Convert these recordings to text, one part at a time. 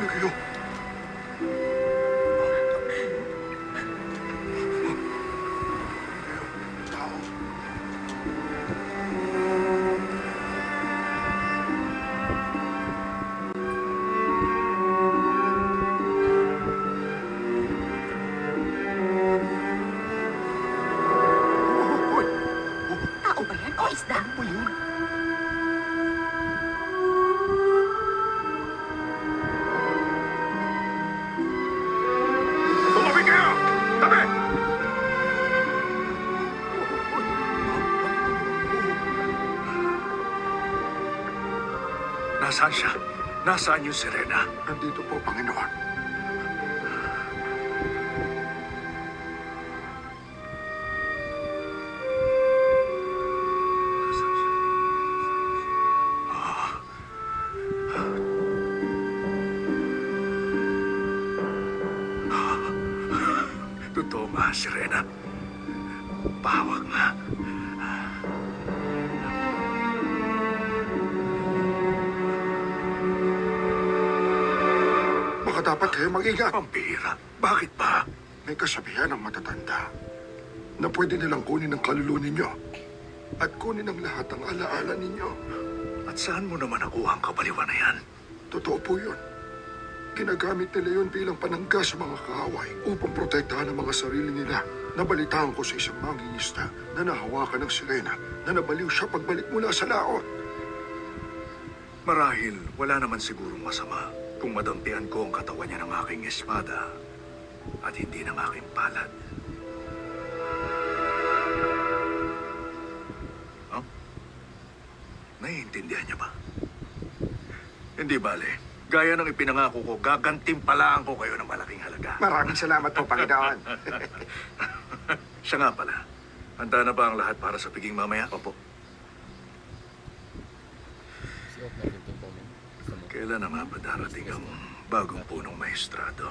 Tuloy kayo. Tao ba yan o isda? Ano ba yun? Tumabi kayo! Tabi! Nasaan siya? Nasaan yung sirena? Nandito po, Panginoon. Nasaan siya? Totoo nga, sirena. Pahawak nga. Baka dapat kayo mag-ingat. Pampira. Bakit ba? May kasabihan ng matatanda na pwede nilang kunin ang kaluluwa ninyo at kunin ang lahat ng alaala ninyo. At saan mo naman nakuha ang kabaliwan na yan? Totoo po yun. Ginagamit nila yun bilang panangga sa mga kaaway upang protektahan ang mga sarili nila. Nabalitaan ko sa isang mangingisda na nahawakan ng sirena na nabaliw siya pagbalik mula sa laot. Marahil, wala naman sigurong masama kung madampian ko ang katawan niya ng aking espada at hindi ng aking palad. Huh? Naiintindihan niya ba? Hindi bale. Gaya ng ipinangako ko, gagantimpalaan ko kayo ng malaking halaga. Maraming salamat po, Panginoon. Siya nga pala. Handa na ba ang lahat para sa piging mamaya? Opo. Kailan na nga ba darating ang bagong punong maestrado?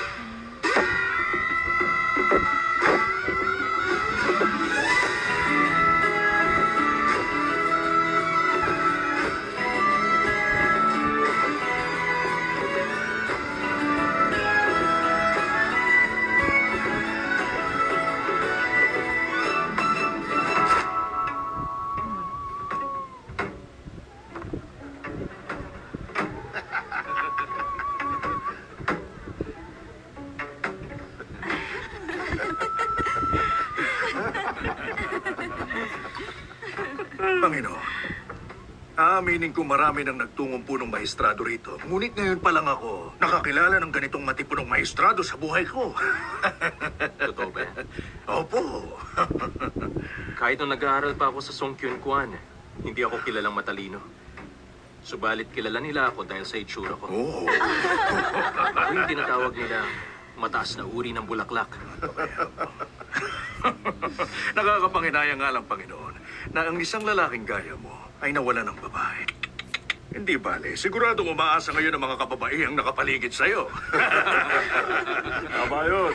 Panginoon, aaminin ko marami nang nagtungong punong maestrado rito. Ngunit ngayon pa lang ako nakakilala ng ganitong matipunong maestrado sa buhay ko. Totoo ba yan? Opo. Kahit nung nag-aaral pa ako sa Songkyun Kwan, hindi ako kilalang matalino. Subalit kilala nila ako dahil sa itsura ko. Oo. Ako yung tinatawag nila mataas na uri ng bulaklak. Nakakapanginaya nga lang, Panginoon, na ang isang lalaking gaya mo ay nawala ng babae. Hindi bale, siguradong umaasa ngayon ang mga kababaihang nakapaligid sa'yo. Tama yun.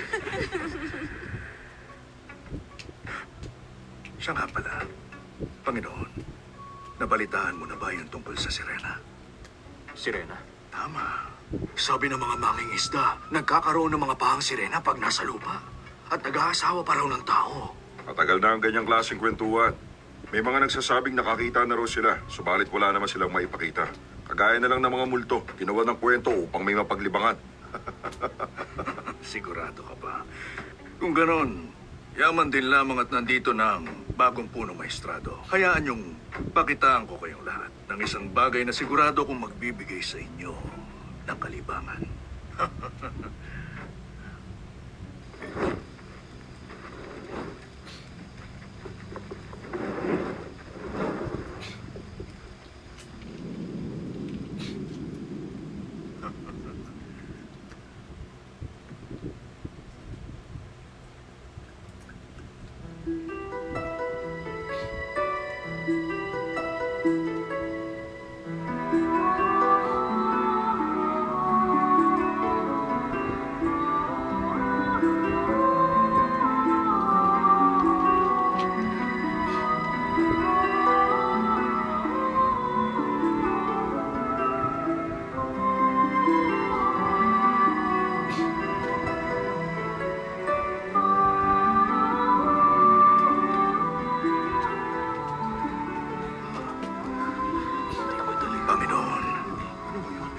Siya nga pala, Panginoon, nabalitaan mo na ba yung tungkol sa sirena? Sirena? Tama. Sabi ng mga mangingisda, nagkakaroon ng mga pahang sirena pag nasa lupa. At nag-aasawa pa raw ng tao. Matagal na ang ganyang klaseng kwentuhan. May mga nagsasabing nakakita na raw sila, subalit wala naman silang maipakita. Kagaya na lang ng mga multo, ginawa ng kwento upang may mapaglibangan. Sigurado ka ba? Kung ganon, yaman din lamang at nandito na ang bagong punong maestrado. Hayaan niyong pakitaan ko kayong lahat ng isang bagay na sigurado kong magbibigay sa inyo ng kalibangan.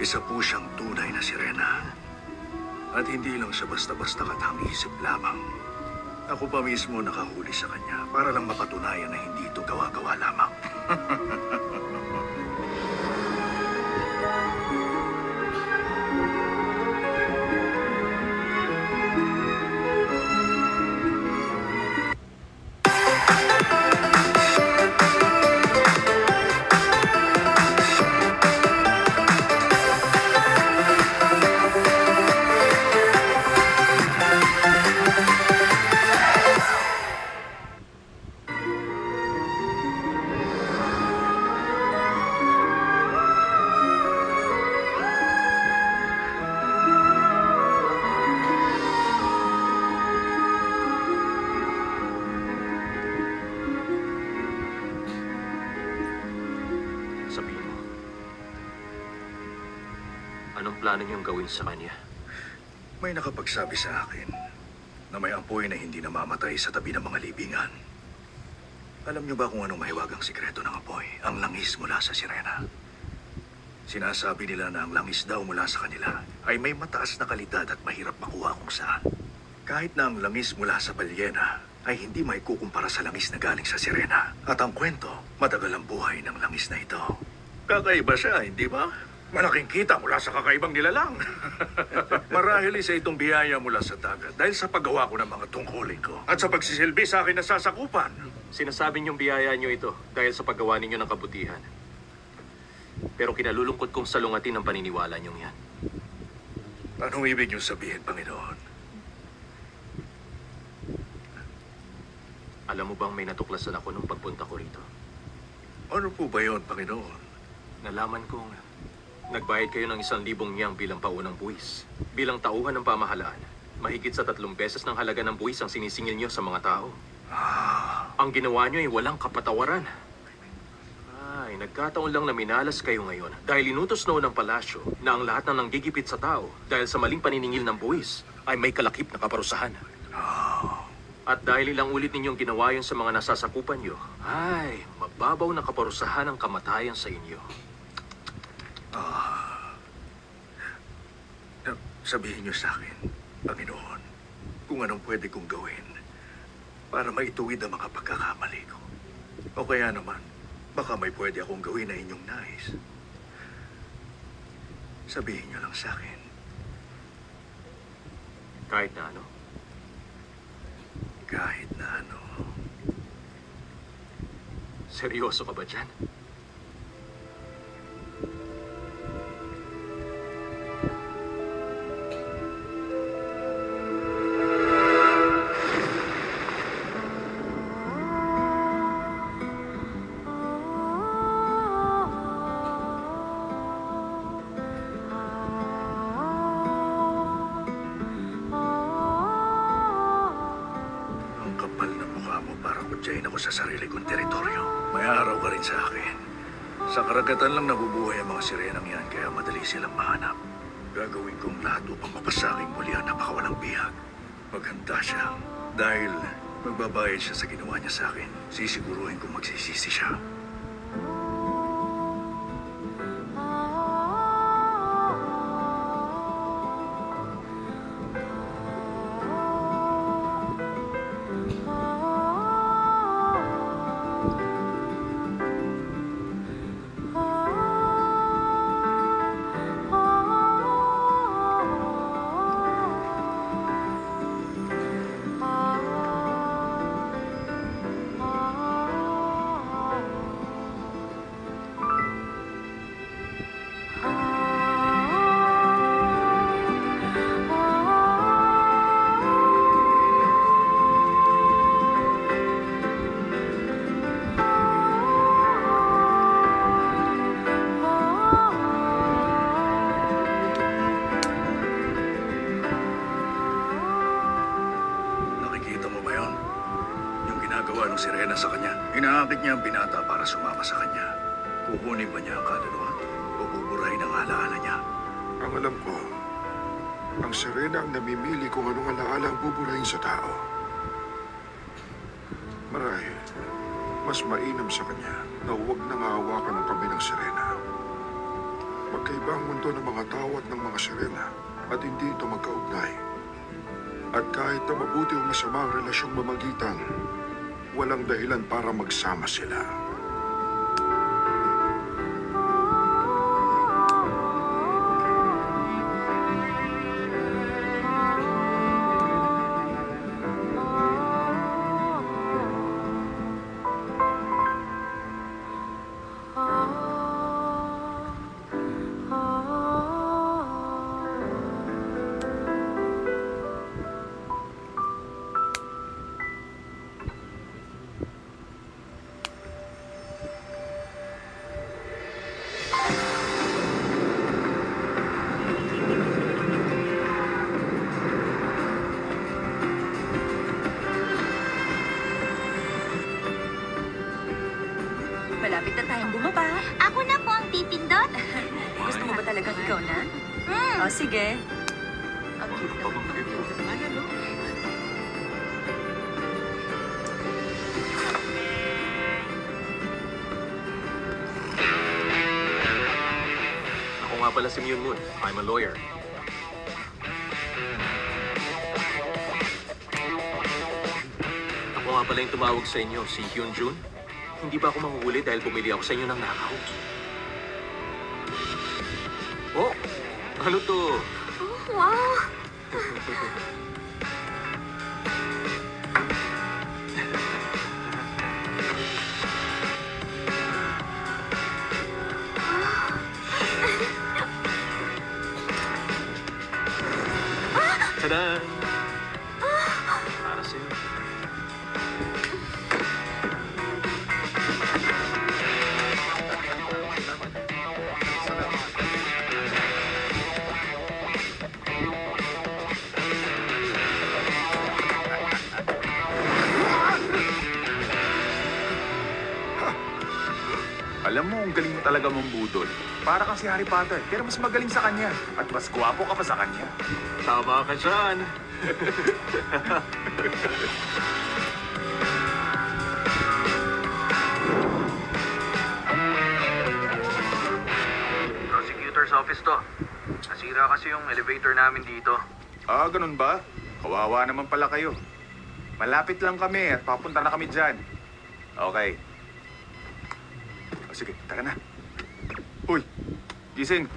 Isa po siyang tunay na sirena. At hindi lang siya basta-basta katang-isip lamang. Ako pa mismo nakahuli sa kanya para lang mapatunayan na hindi ito gawa-gawa lamang. Sabihin mo, anong plano niyong gawin sa kanya? May nakapagsabi sa akin na may apoy na hindi namamatay sa tabi ng mga libingan. Alam niyo ba kung anong mahiwagang sikreto ng apoy? Ang langis mula sa sirena. Sinasabi nila na ang langis daw mula sa kanila ay may mataas na kalidad at mahirap makuha kung saan. Kahit na ang langis mula sa balyena ay hindi may kukumpara sa langis na galing sa sirena. At ang kwento, matagal ang buhay ng langis na ito. Kakaiba siya, hindi ba? Malaking kita mula sa kakaibang nilalang. Marahil isa itong biyaya mula sa dagat dahil sa paggawa ko ng mga tungkulin ko at sa pagsisilbi sa akin na sasakupan. Sinasabi niyong biyaya niyo ito dahil sa paggawa ninyo ng kabutihan. Pero kinalulungkot kong salungatin ang paniniwala niyong yan. Anong ibig niyong sabihin, Panginoon? Alam mo bang may natuklasan ako nung pagpunta ko rito? Ano po ba yun, Panginoon? Nalaman kong nagbayad kayo ng 1,000 yang bilang paunang buwis. Bilang tauhan ng pamahalaan, mahigit sa 3 beses ng halaga ng buwis ang sinisingil niyo sa mga tao. Ang ginawa niyo ay walang kapatawaran. Ay, nagkataon lang na minalas kayo ngayon dahil inutos noon ng palasyo na ang lahat ng nanggigipit sa tao dahil sa maling paniningil ng buwis ay may kalakip na kaparusahan. At dahil ilang ulit ninyong ginawa yun sa mga nasasakupan niyo, ay, mababaw na kaparusahan ang kamatayan sa inyo. Sabihin niyo sa akin, Panginoon, kung anong pwede kong gawin para maituwid ang mga pagkakamali ko. O kaya naman, baka may pwede akong gawin na inyong nais. Sabihin niyo lang sa akin. Kahit na ano. Kahit na ano. Seryoso ka ba dyan? Ang kapal na mukha mo para kutsain ako sa sarili kong teritoryo. May araw ka rin sa akin. Sa karagatan lang nabubuhay ang mga sirenang yan kaya madali silang mahanap. Gagawin kong lahat upang mapasaking muli ang napakawalang bihag. Maghanda siya dahil magbabayad siya sa ginawa niya sa akin. Sisiguruhin kong magsisisi siya. Nakikita mo ba yun? Yung ginagawa ng sirena sa kanya. Inaakit niya ang binata para sumama sa kanya. Kukunin ba niya ang kaluluwa? O buburahin ang alaala niya? Ang alam ko, ang sirena ang namimili kung anong alaala ang buburahin sa tao. Marahil, mas mainam sa kanya na huwag nang hahawakan ng kamay ng sirena. Magkaiba Magkaiba ang mundo ng mga tao at ng mga sirena at hindi ito magkaugnay. At kahit na mabuti o masama ang relasyong mamagitan, walang dahilan para magsama sila. Malapit na tayong bumaba. Ako na po ang pipindot. Gusto mo ba talagang ikaw na? O, sige. Ang cute naman. Ako nga pala si Myung Moon. I'm a lawyer. Ako nga pala yung tumawag sa inyo, si Hyun Jun. Hindi ba ako mahuhuli dahil bumili ako sa inyo ng nakaw? Oh, ano to? Oh, wow. Tada! Para sa'yo. Alam mo, ang galing mo talaga mong budol. Para kang si Harry Potter, pero mas magaling sa kanya. At mas gwapo ka pa sa kanya. Tama ka dyan. Prosecutor's office to. Nasira kasi yung elevator namin dito. Ah, ganun ba? Kawawa naman pala kayo. Malapit lang kami at papunta na kami dyan. Okay. O sige, tara na. Uy, gising.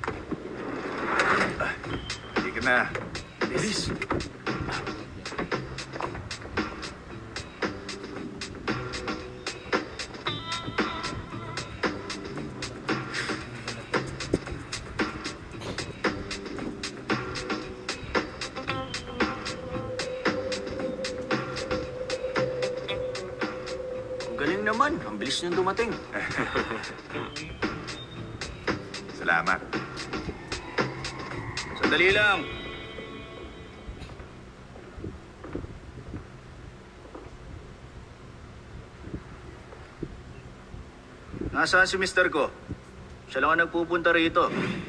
Hindi ka na. Bilis. Ang galing naman. Ang bilis niyang dumating. Salamat. Sandali lang. Nasaan si mister ko? Siya lang ang nagpupunta rito.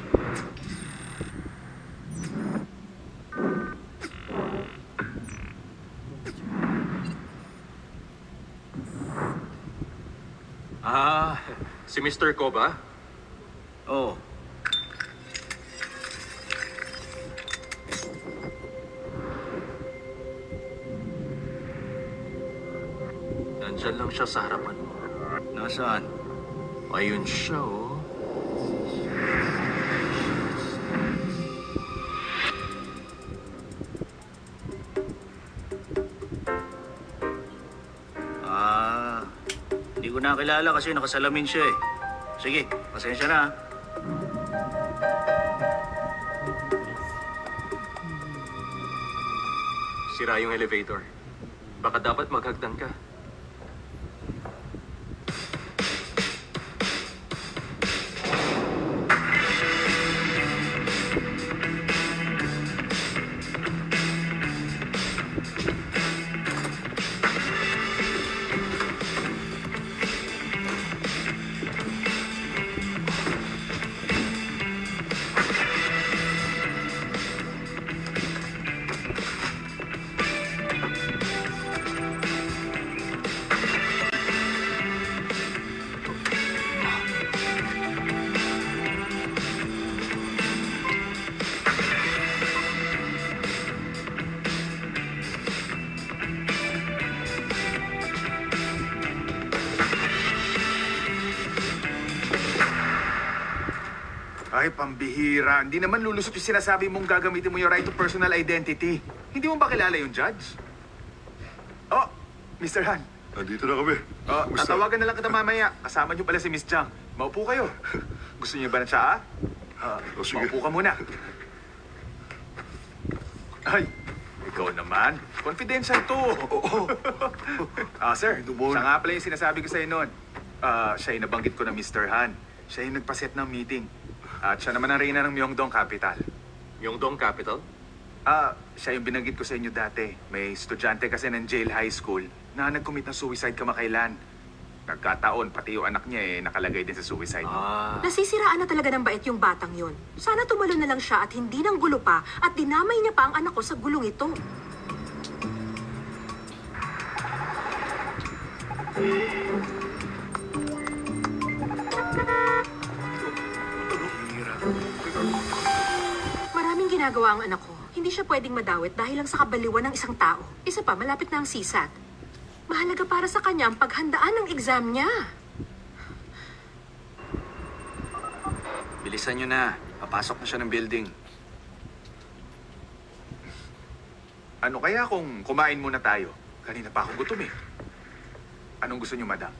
Ah, si Mr. Ko ba? Oo. Nandyan lang siya sa harapan mo. Nasaan? Ayun siya, oh. Hindi ko nakilala kasi nakasalamin siya eh. Sige, pasensya na. Sira yung elevator. Baka dapat maghagdan ka. Ay, pambihira. Hindi naman lulusot yung sinasabi mong gagamitin mo yung right to personal identity. Hindi mo ba kilala yung judge? Oh, Mr. Han. Nandito na kami. Oh, Kumusta? tatawagan na lang kita mamaya. Kasama niyo pala si Miss Jiang. Maupo kayo. Gusto niyo ba ng tsaa? O, sige. Maupo ka muna. Ay, ikaw naman. Confidential to. Sir, Dumon. siya nga pala yung sinasabi ko sa'yo noon. Siya yung nabanggit ko na Mr. Han. Siya yung nagpaset ng meeting. At siya naman ang reyna ng Myeongdong Capital. Myeongdong Capital? Siya yung binanggit ko sa inyo dati. May estudyante kasi ng jail high school na nag-commit ng suicide kamakailan. Nagkataon, pati yung anak niya nakalagay din sa suicide. Nasisiraan na talaga ng bait yung batang yon. Sana tumalo na lang siya at hindi nang gulo pa at dinamay niya pa ang anak ko sa gulong ito. Maraming ginagawa ang anak ko. Hindi siya pwedeng madawit dahil lang sa kabaliwan ng isang tao. Isa pa, malapit na ang CSAT. Mahalaga para sa kanya ang paghandaan ng exam niya. Bilisan nyo na. Papasok na siya ng building. Ano kaya kung kumain muna tayo? Kanina pa ako gutom eh. Anong gusto niyo, madam?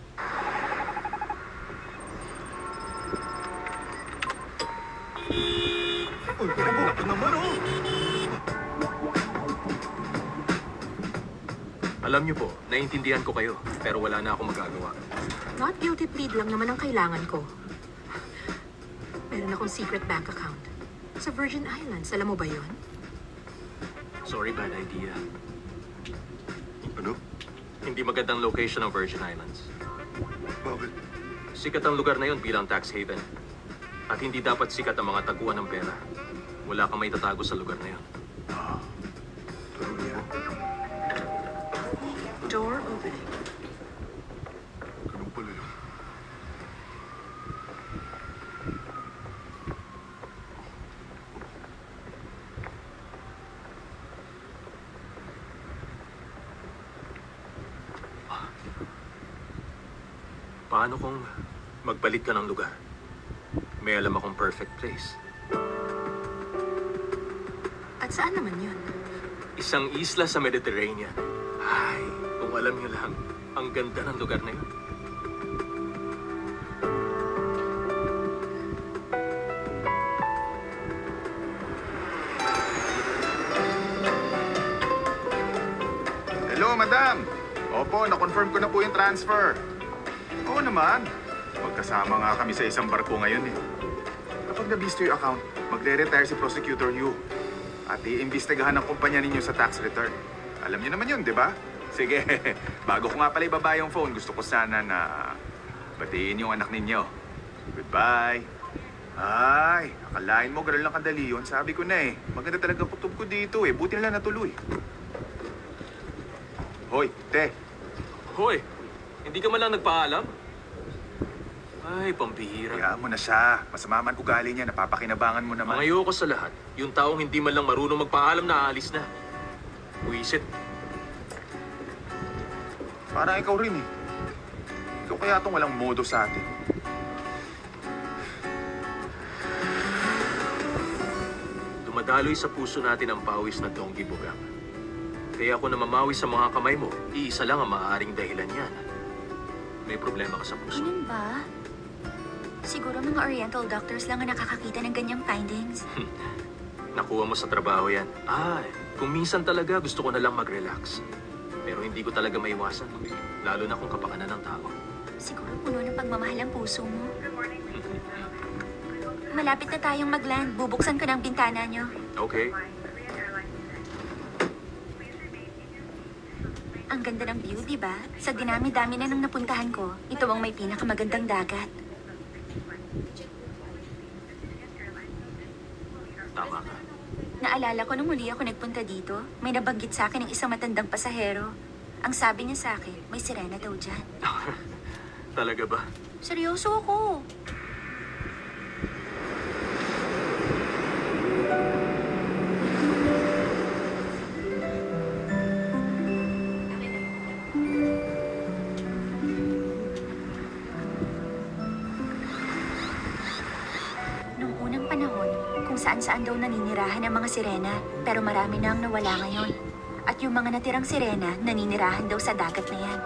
Alam niyo po, naiintindihan ko kayo, pero wala na akong magagawa. Not guilty plead lang naman ang kailangan ko. Meron akong secret bank account. Sa Virgin Islands, alam mo ba yon? Sorry, bad idea. Ano? Hindi magandang location ng Virgin Islands. Bakit? Sikat ang lugar na yon bilang tax haven. At hindi dapat sikat ang mga taguan ng pera. Wala kang may tatago sa lugar na yon. Tanong mo. Door opening. Ganun pala yun. Paano kung magpalit ka ng lugar? May alam akong perfect place. At saan naman yun? Isang isla sa Mediterranean. Ay, kung alam niyo lang, ang ganda ng lugar na yun. Hello, madam. Opo, na-confirm ko na po yung transfer. Oo naman. Magkasama nga kami sa isang barko ngayon eh. Kapag na-visto yung account, magre-retire si Prosecutor Yu. At iimbestigahan ng kumpanya ninyo sa tax return. Alam niyo naman yun, di ba? Sige, bago ko nga pala ibaba yung phone, gusto ko sana na batiin yung anak ninyo. Goodbye. Ay, akalain mo ganun lang kadali yun. Sabi ko na eh, maganda talaga kutob ko dito eh. Buti na lang natuloy. Hoy, te. Hoy, hindi ka man lang nagpaalam? Ay, pambihira. Hayaan mo na siya. Masama man ugali niya, napapakinabangan mo naman. Ang ayoko sa lahat, yung taong hindi man lang marunong magpaalam na aalis na. Buisit. Parang ikaw rin eh. Ikaw kaya itong walang modo sa atin. Dumadaloy sa puso natin ang pawis na Donggi Bugang. Kaya ako namamawi sa mga kamay mo, iisa lang ang maaaring dahilan yan. May problema ka sa puso. Ganun ba? Siguro mga Oriental doctors lang ang nakakakita ng ganyang findings. Nakuha mo sa trabaho yan. Ay, kung minsan talaga gusto ko na lang mag-relax. Pero hindi ko talaga maiwasan. Lalo na kung kapakanan ng tao. Siguro puno ng pagmamahal ang puso mo. Malapit na tayong mag-land. Bubuksan ko ng bintana nyo. Okay. Ang ganda ng view, di ba? Sa dinami-dami na nang napuntahan ko, ito ang may pinakamagandang dagat. Tama ka. Naalala ko nung muli ako nagpunta dito, may nabanggit sa akin ng isang matandang pasahero. Ang sabi niya sa akin, may sirena daw dyan. Talaga ba? Seryoso ako. Nung unang saan-saan daw naninirahan ang mga sirena, pero marami na ang nawala ngayon. At yung mga natirang sirena, naninirahan daw sa dagat na yan.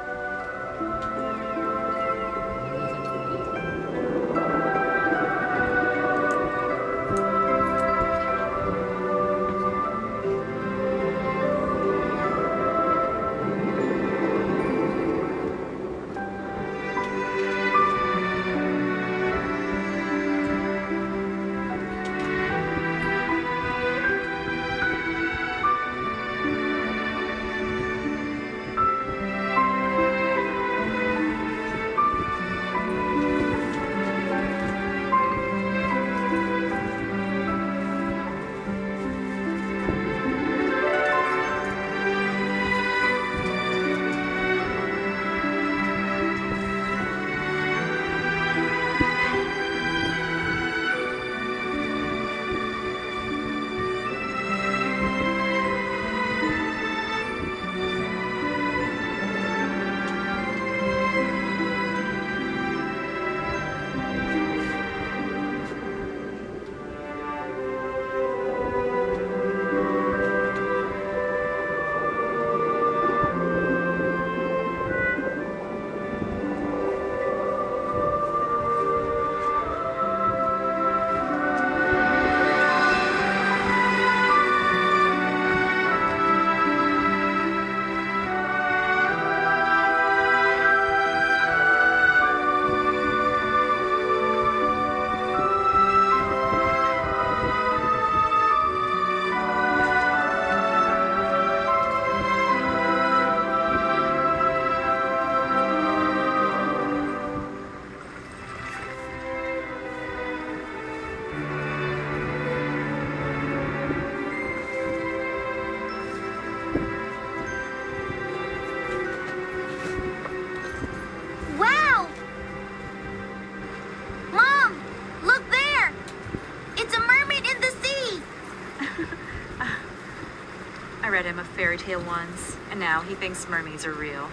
I read him a fairy tale once, and now he thinks mermaids are real.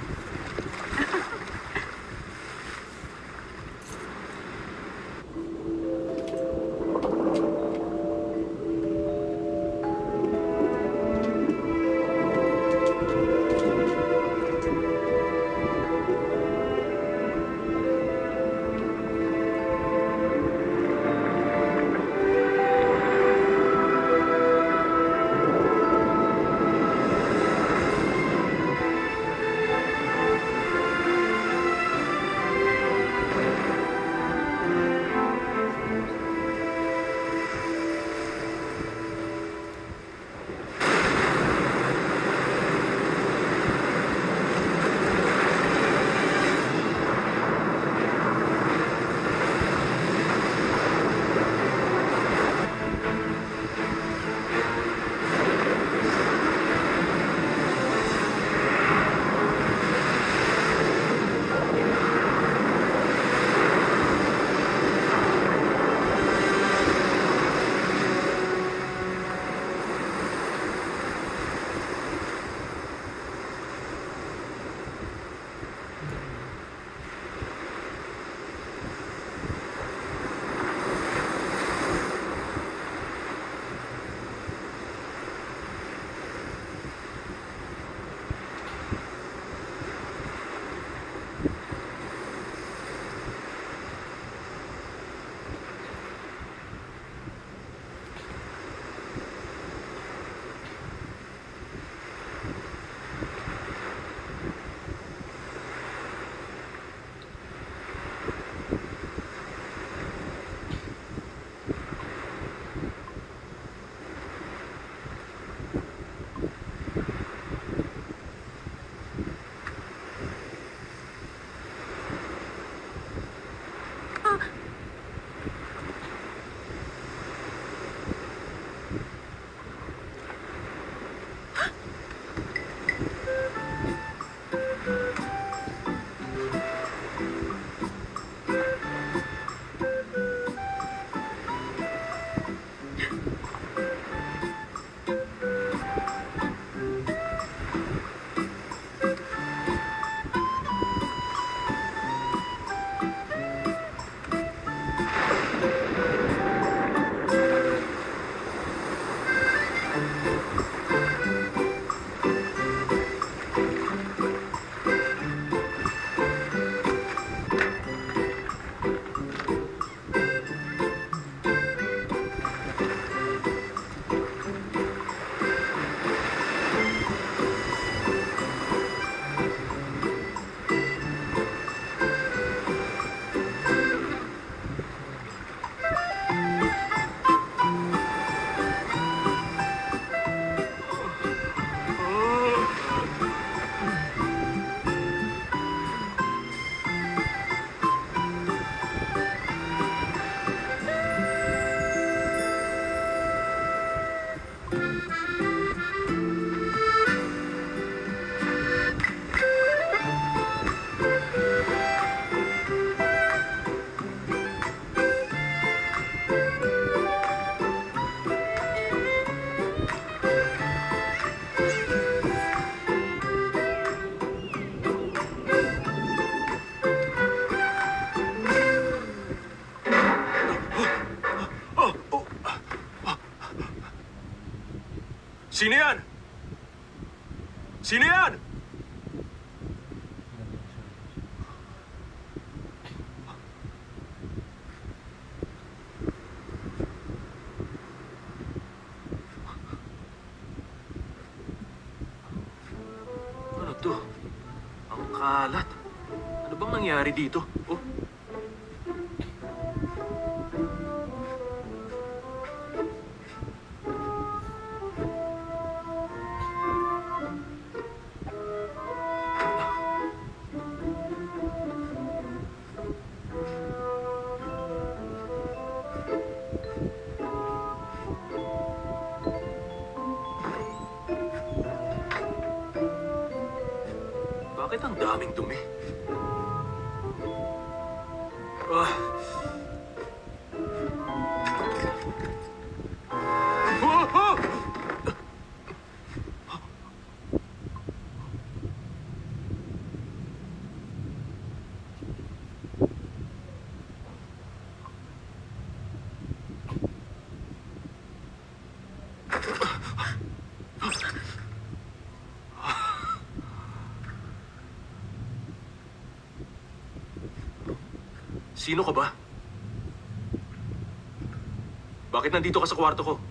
Sino yan? Sino yan? Ano to? Ang kalat. Ano bang nangyari dito? Oh. Bakit ang daming dumi? Ah. Oh, oh! Sino ka ba? Bakit nandito ka sa kwarto ko?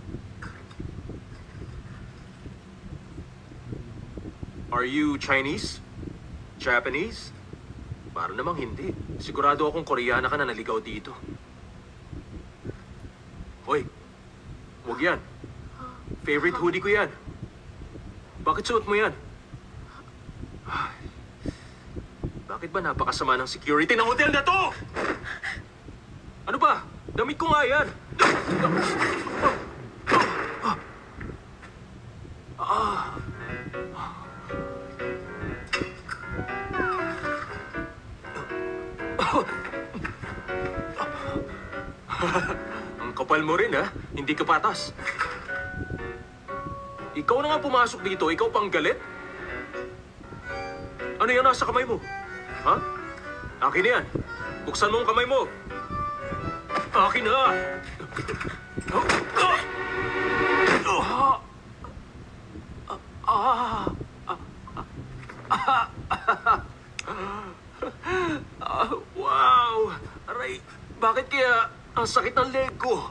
Are you Chinese? Japanese? Para namang hindi. Sigurado akong Koreana ka na naligaw dito. Hoy, huwag yan. Favorite hoodie ko yan. Bakit suot mo yan? Bakit ba napakasama ng security ng hotel na to? Ano ba? Damit ko nga yan. Ang kapal mo rin, ha? Hindi ka patas. Ikaw na nga pumasok dito, ikaw pang galit? Ano yan nasa kamay mo? Ha? Akin na yan. Buksan mo ang kamay mo. Akin na! Wow! Aray, bakit kaya ang sakit ng leg ko?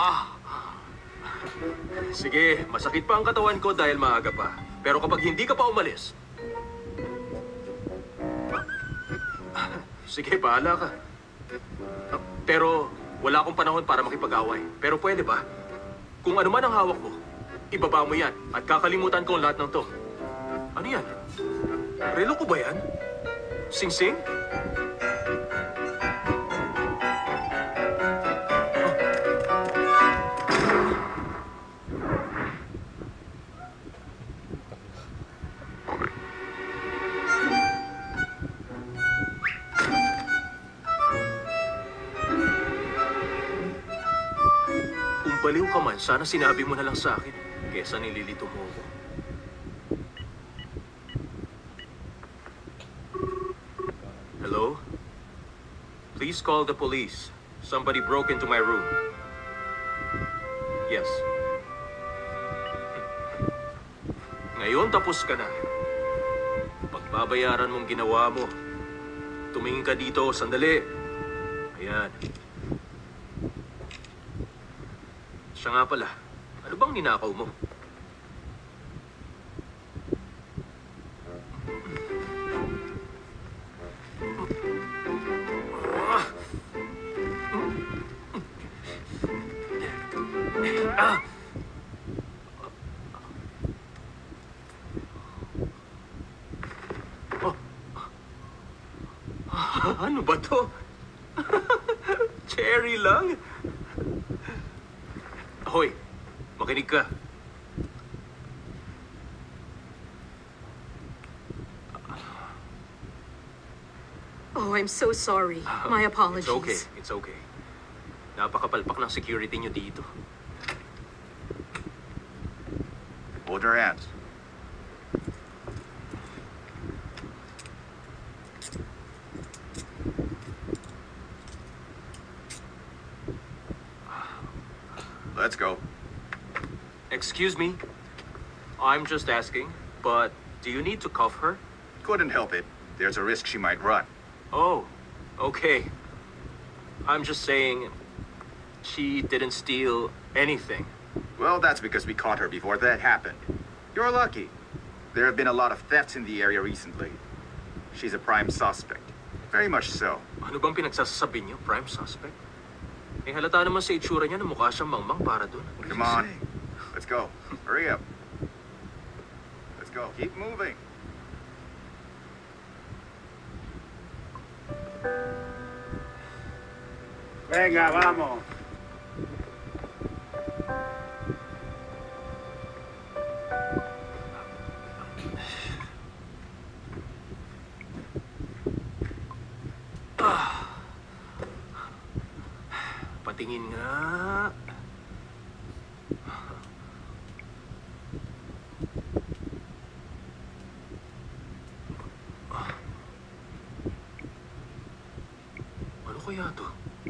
Sige, masakit pa ang katawan ko dahil maaga pa. Pero kapag hindi ka pa umalis, sige, bahala ka. Pero wala akong panahon para makipag-away. Pero pwede ba? Kung ano man ang hawak mo, ibaba mo yan at kakalimutan ko ang lahat ng to. Ano yan? Relo ko ba yan? Sing-sing? Baliw ka man, sana sinabi mo na lang sa akin, kesa nililito mo ako. Hello? Please call the police. Somebody broke into my room. Yes. Ngayon tapos ka na. Pagbabayaran mong ginawa mo. Tumingin ka dito, sandali. Ayan. Siya nga pala, ano bang ninakaw mo? Ano ba to? Cherry lang? Hoy, makinig ka. Oh, I'm so sorry. My apologies. It's okay, it's okay. Napakapalpak ng security nyo dito. Hold your hands. Let's go. Excuse me, I'm just asking, but do you need to cuff her? Couldn't help it. There's a risk she might run. Oh, okay. I'm just saying she didn't steal anything. Well, that's because we caught her before that happened. You're lucky. There have been a lot of thefts in the area recently. She's a prime suspect. Very much so. Ano bang pinagsasabi niyo, prime suspect? Eh halata naman sa itsura niya na mukha siyang mangmang para dun. Come on. Let's go. Hurry up. Let's go. Keep moving. Venga, vamos. Patingin nga. Ano kaya to?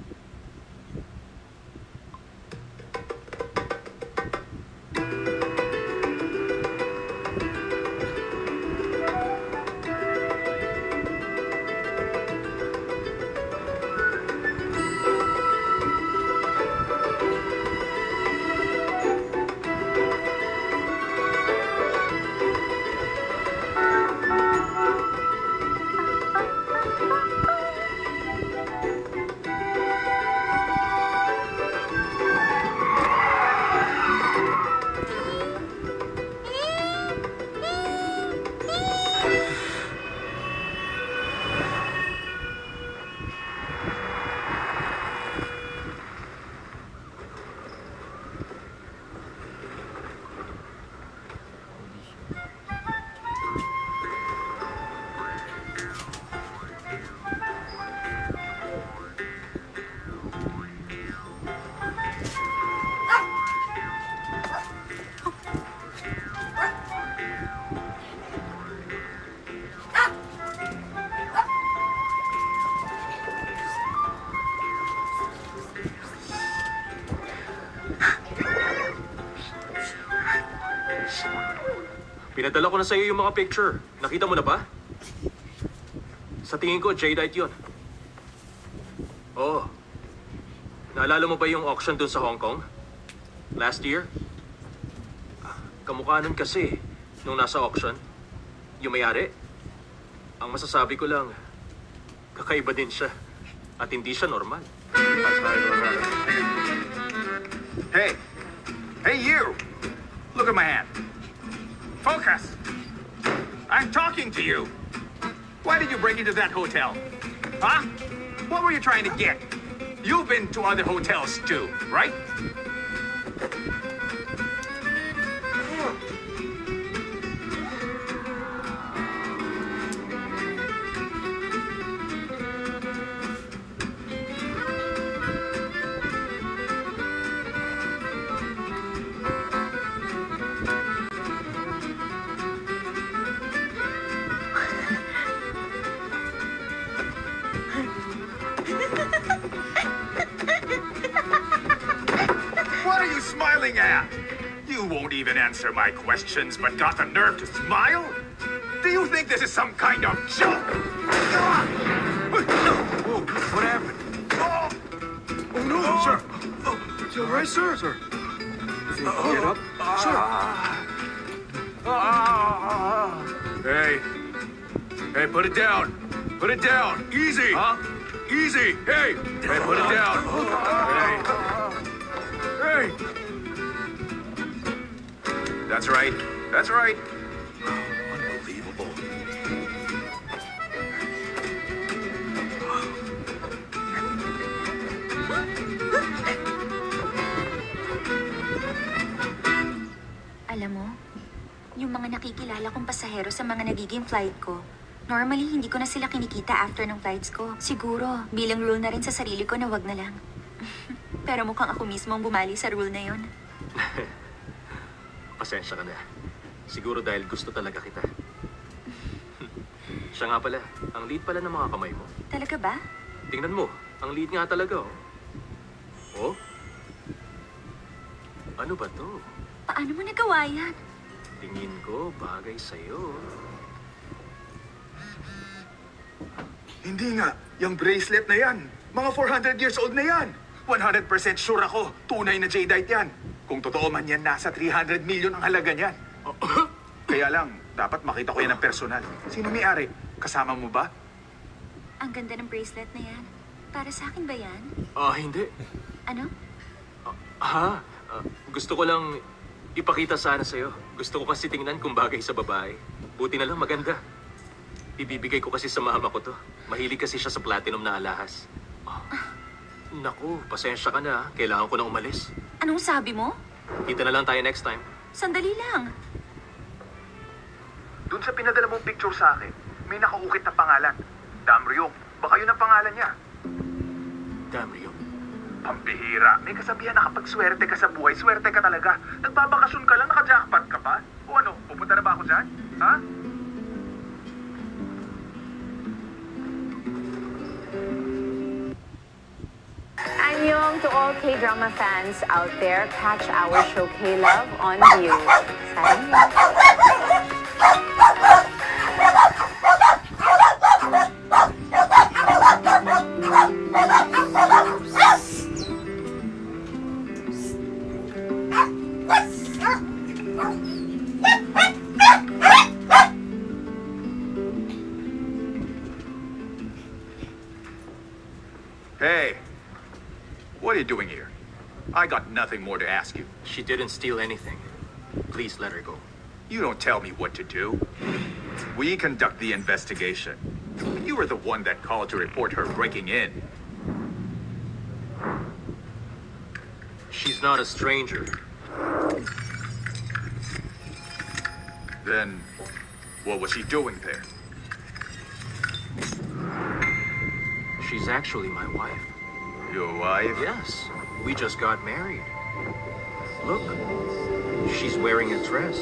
Pinadala ko na sa'yo yung mga picture. Nakita mo na ba? Sa tingin ko, jadeite yun. Oo. Naalala mo ba yung auction dun sa Hong Kong? Last year? Kamukha nun kasi, nung nasa auction. Yung may-ari. Ang masasabi ko lang, kakaiba din siya. At hindi siya normal. Hey! Hey, you! Look at my hand. Focus! I'm talking to you! Why did you break into that hotel? Huh? What were you trying to get? You've been to other hotels too, right? Smiling at? You won't even answer my questions, but got the nerve to smile? Do you think this is some kind of joke? Oh, what happened? Oh, no, sir. Is you all right, sir? Sir. Get up. Sir. Hey. Hey, put it down. Put it down. Easy. Huh? Easy. Hey. Hey, put it down. Hey. Hey. That's right. That's right. Unbelievable. Alam mo, yung mga nakikilala kong pasahero sa mga nagiging flight ko, normally hindi ko na sila kinikita after ng flights ko. Siguro, bilang rule na rin sa sarili ko na wag na lang. Pero mukhang ako mismo ang bumali sa rule na yon. Pasensya ka na. Siguro dahil gusto talaga kita. Siya nga pala, ang liit pala ng mga kamay mo. Talaga ba? Tingnan mo, ang liit nga talaga, oh. Oh? Ano ba to? Paano mo nagawa yan? Tingin ko, bagay sa'yo. Hindi nga. Yung bracelet na yan. Mga 400 years old na yan. 100% sure ako. Tunay na jadeite yan. Kung totoo man yan, nasa 300 million ang halaga niyan. Kaya lang, dapat makita ko yan ng personal. Sino may-ari? Kasama mo ba? Ang ganda ng bracelet na yan. Para sa akin ba yan? Hindi. Ano? Gusto ko lang ipakita sana sa'yo. Gusto ko kasi tingnan kung bagay sa babae. Buti na lang maganda. Ibibigay ko kasi sa mama ko to. Mahilig kasi siya sa platinum na alahas. Naku, pasensya ka na. Kailangan ko na umalis. Anong sabi mo? Kita na lang tayo next time. Sandali lang. Doon sa pinadala mong picture sa akin, may nakaukit na pangalan. Damryong. Baka yun ang pangalan niya. Damrio. Pampihira. May kasabihan na kapag swerte ka sa buhay, swerte ka talaga. Nagbabakasyon ka lang, naka-jackpot ka pa? O ano, pupunta na ba ako dyan? Ha? Annyeong to all K-drama fans out there. Catch our show K-Love on View. Sarang. Hey, what are you doing here? I got nothing more to ask you. She didn't steal anything. Please let her go. You don't tell me what to do. We conduct the investigation. You were the one that called to report her breaking in. She's not a stranger. Then, what was she doing there? She's actually my wife. Your wife? Yes, we just got married. Look, she's wearing a dress.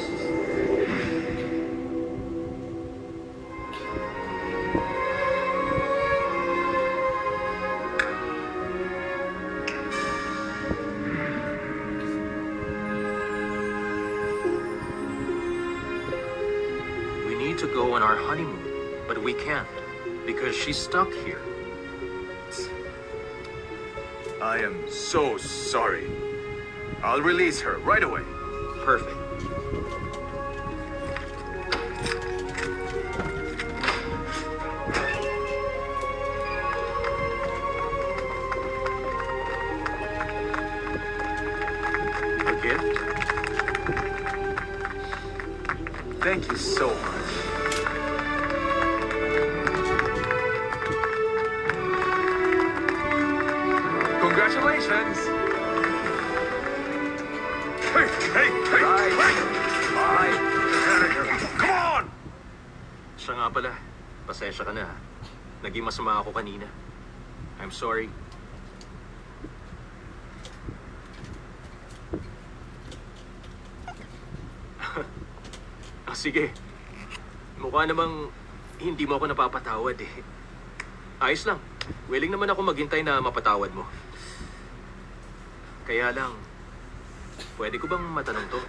We need to go on our honeymoon, but we can't because she's stuck here. I am so sorry. I'll release her right away. Perfect. A gift? Thank you so much. Congratulations! Hey! Bye! Come on! Siya nga pala. Pasensya ka na ha. Naging masama ako kanina. I'm sorry. Sige. Mukha namang hindi mo ako napapatawad eh. Ayos lang. Willing naman ako maghintay na mapatawad mo. Kaya lang, pwede ko bang matanong to?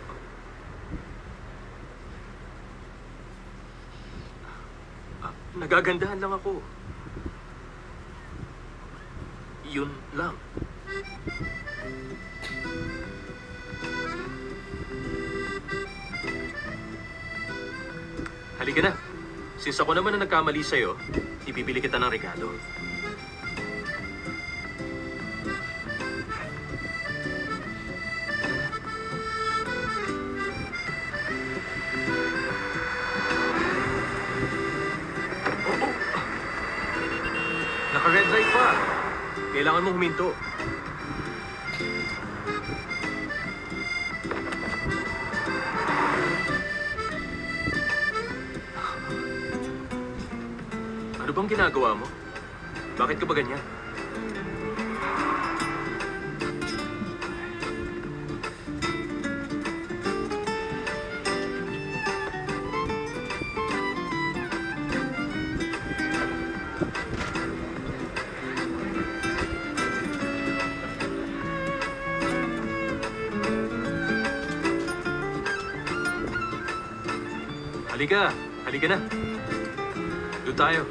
Nagagandahan lang ako. Yun lang. Halika na. Since ako naman ang nagkamali sa'yo, ibibili kita ng regalo. Naka-red light pa. Kailangan mong huminto. Ano bang ginagawa mo? Bakit ka ba ganyan? Halika. Halika na. Doon tayo.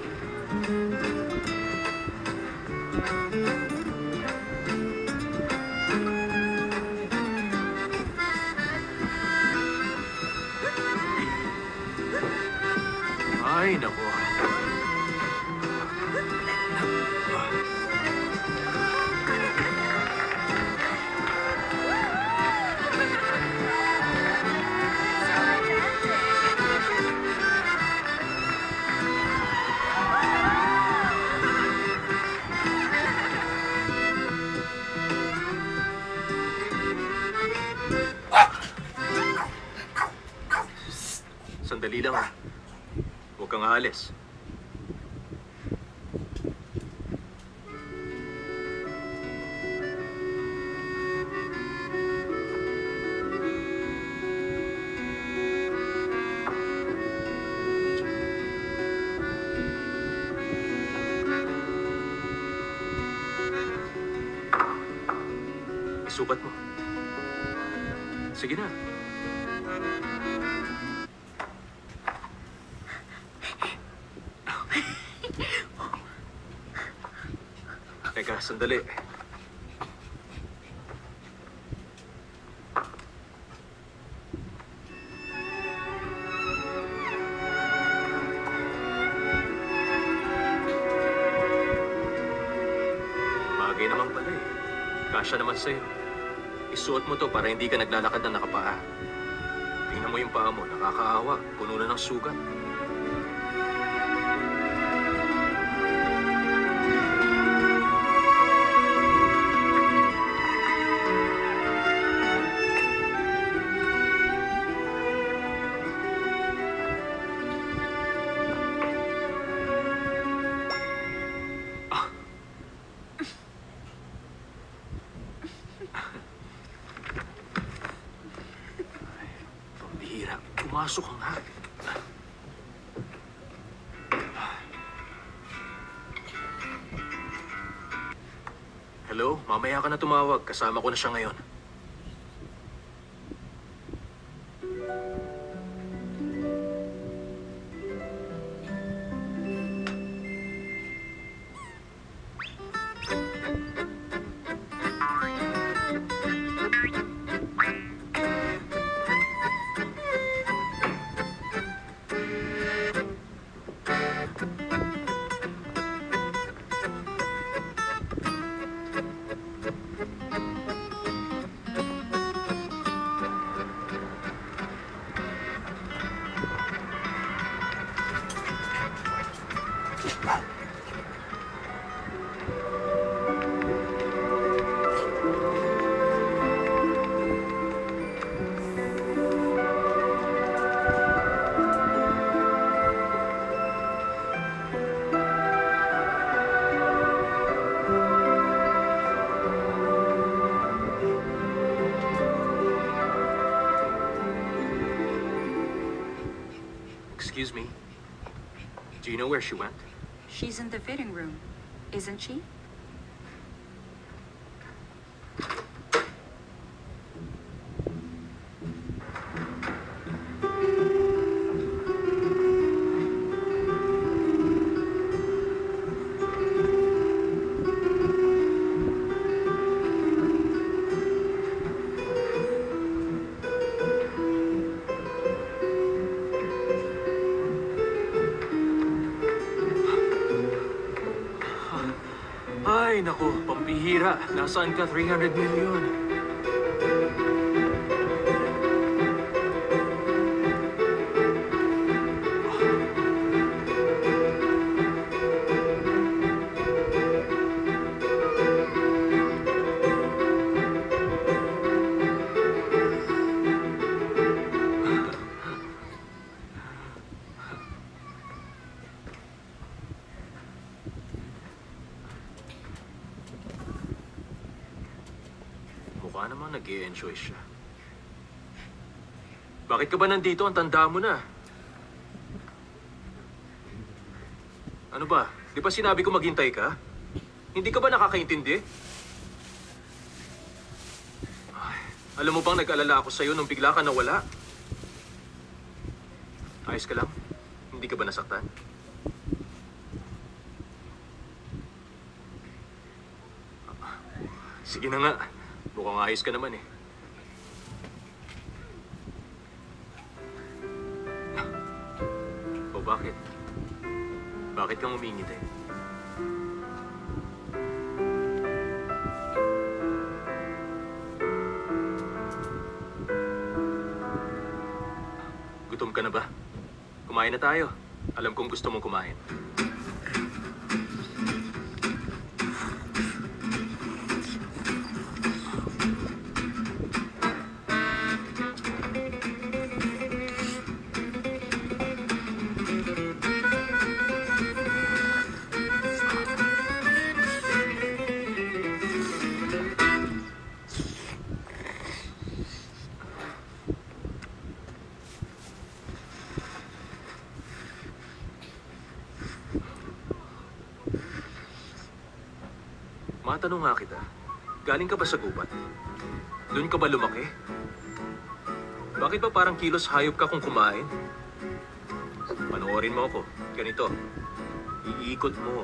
Ay, naku. Sandali lang. Huwag kang aalis. Isukat mo. Sige na. Teka, sandali. Bagay naman pala eh. Kasya naman sa'yo. Isuot mo to para hindi ka naglalakad na nakapaa. Tingnan mo yung paa mo, nakakaawa. Puno na ng sugat. Pumasok ka nga. Hello? Mamaya ka na tumawag. Kasama ko na siya ngayon. Excuse me. Do you know where she went? She's in the fitting room, isn't she? Ay, naku, pambihira. Nasaan ka? 300 million. Mukha namang nag-i-enjoy siya. Bakit ka ba nandito? Ang tanda mo na. Ano ba? Di ba sinabi ko maghintay ka? Hindi ka ba nakakaintindi? Ay, alam mo bang nag-alala ako sa'yo nung bigla ka nawala? Ayos ka lang? Hindi ka ba nasaktan? Sige na nga. Mukhang ayos ka naman eh. O bakit? Bakit kang umingit eh? Gutom ka na ba? Kumain na tayo. Alam kong gusto mong kumain. Matanong nga kita, galing ka ba sa gubat? Doon ka ba lumaki? Bakit ba parang kilos hayop ka kung kumain? Panoorin mo ako. Ganito. Iikot mo.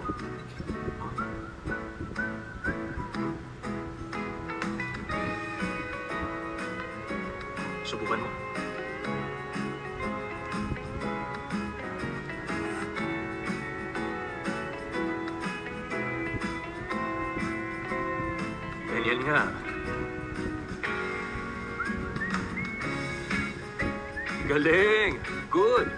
Subukan mo. Ganyan nga. Galing! Good!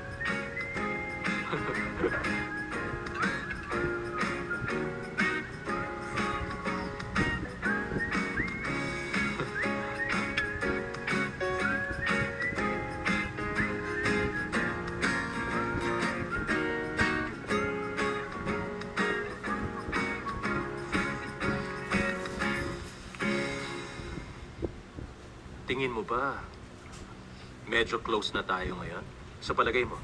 Tingin mo ba, medyo close na tayo ngayon? Sa palagay mo?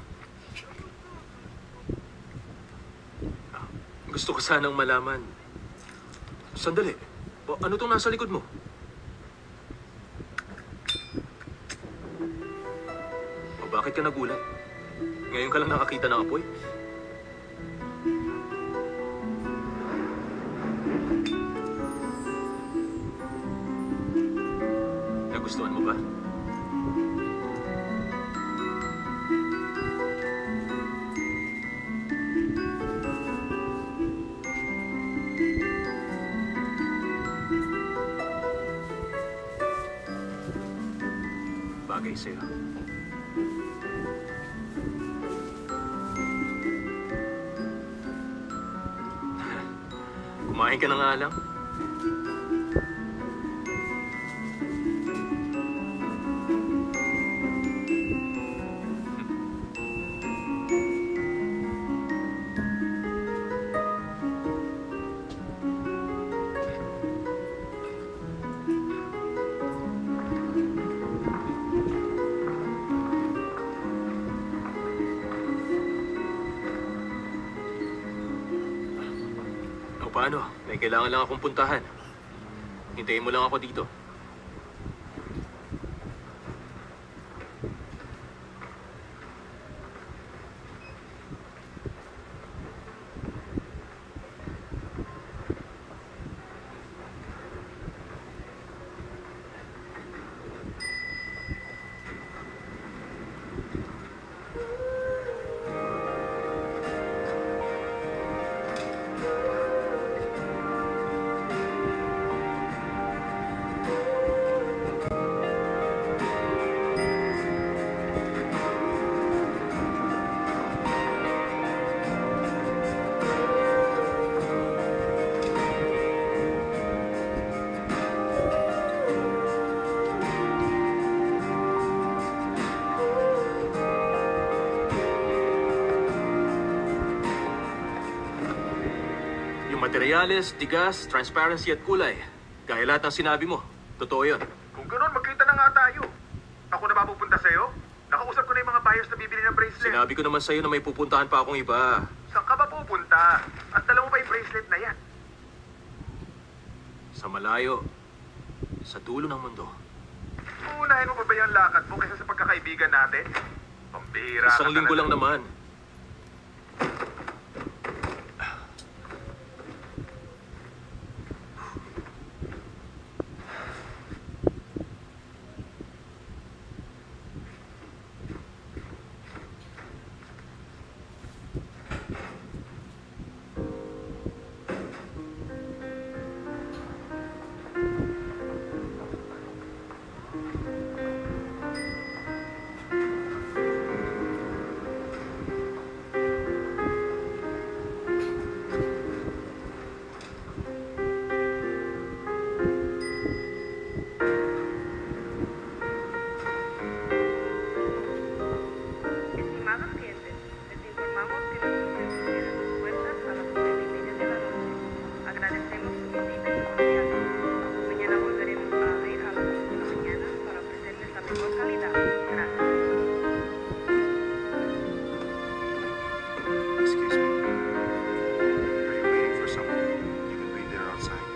Gusto ko sanang malaman. Sandali. Ano tong nasa likod mo? O bakit ka nagulat? Ngayon ka lang nakakita ng apoy? Nagustuhan mo ba? Bagay sa'yo. Kumain ka na nga lang. Paano? May kailangan lang akong puntahan. Hintayin mo lang ako dito. Materyales, tigas, transparency at kulay. Gaya lahat ng sinabi mo. Totoo yun. Kung gano'n, magkita na nga tayo. Ako na ba pupunta sa'yo? Nakausap ko na yung mga buyers na bibili ng bracelet. Sinabi ko naman sa'yo na may pupuntahan pa akong iba. Saan ka ba pupunta? At dala mo pa yung bracelet na yan? Sa malayo. Sa dulo ng mundo. Uunahin mo pa ba yung lakad mo kaysa sa pagkakaibigan natin? Pambihira Isang linggo lang naman. Excuse me. Are you waiting for someone? You can wait there outside.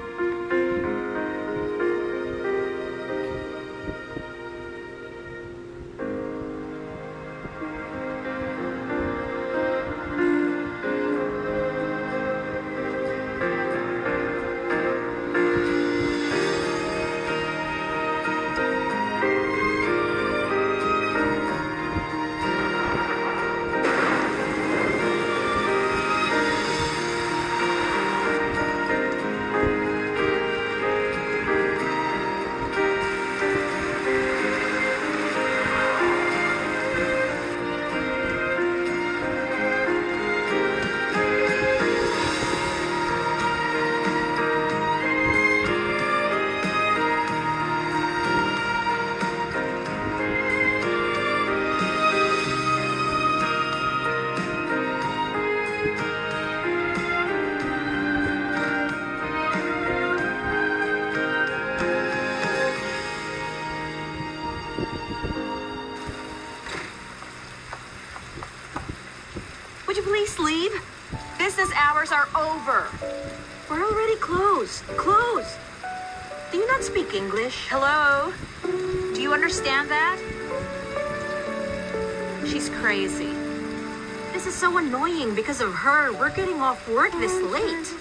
Would you please leave? Business hours are over. We're already closed. Closed. Do you not speak English? Hello? Do you understand that? She's crazy. This is so annoying. Because of her, we're getting off work this late.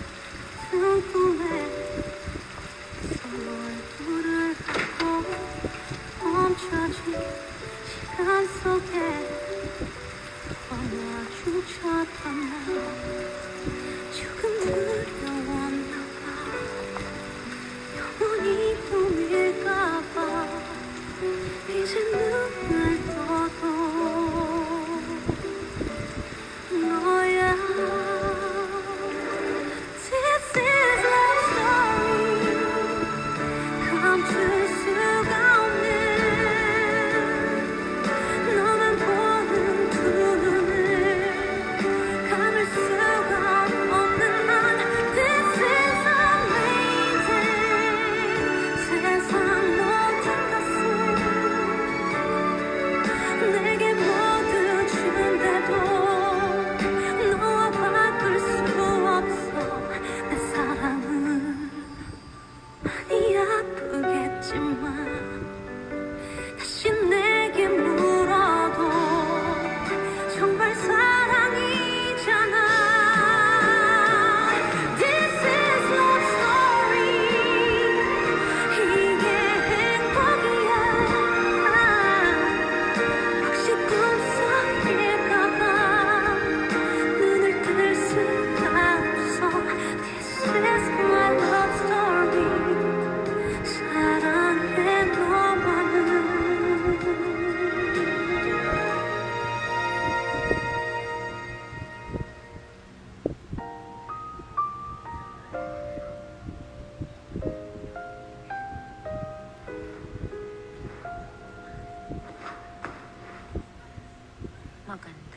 Maganda.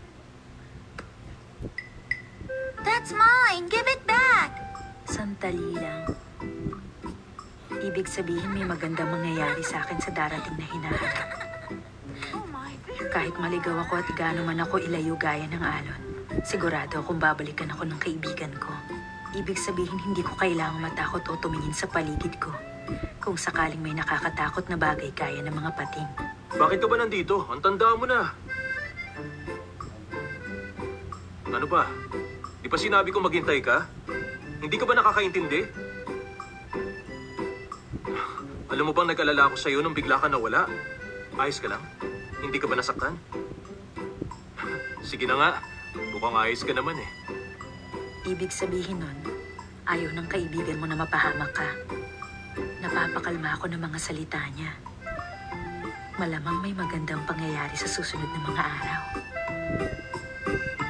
That's mine! Give it back! Sandali lang. Ibig sabihin may magandang mangyayari sa akin sa darating na hinahanap. Kahit maligaw ako at gaano man ako ilayo gaya ng alon, sigurado akong babalikan ako ng kaibigan ko. Ibig sabihin, hindi ko kailangang matakot o tumingin sa paligid ko. Kung sakaling may nakakatakot na bagay kaya ng mga pating. Bakit ka ba nandito? Ang tanda mo na. Ano ba? Di pa sinabi ko maghintay ka? Hindi ka ba nakakaintindi? Alam mo bang nag-alala ako sa'yo nung bigla ka nawala? Ayos ka lang? Hindi ka ba nasaktan? Sige na nga. Mukhang ayos ka naman eh. Ibig sabihin nun, ayaw ng kaibigan mo na mapahamak ka. Napapakalma ako ng mga salita niya. Malamang may magandang pangyayari sa susunod na mga araw.